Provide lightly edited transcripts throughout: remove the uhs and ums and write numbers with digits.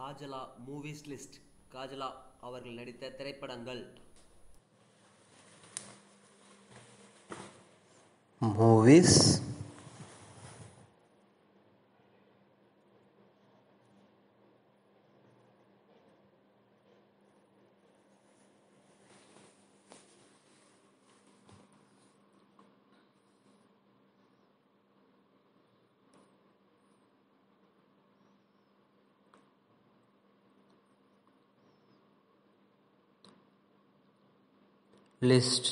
காஜலா movies list. காஜலா அவர்கள் நடித்த திரைப்படங்கள். Movies, list,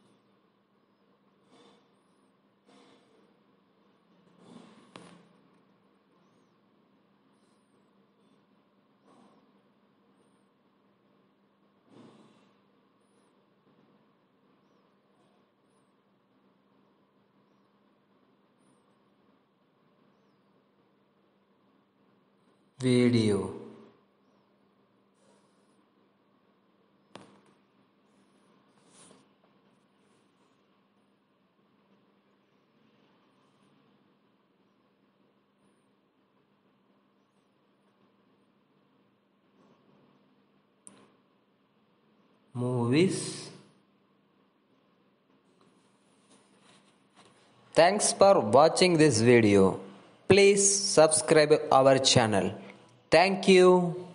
video, movies. Thanks for watching this video. Please subscribe our channel. Thank you.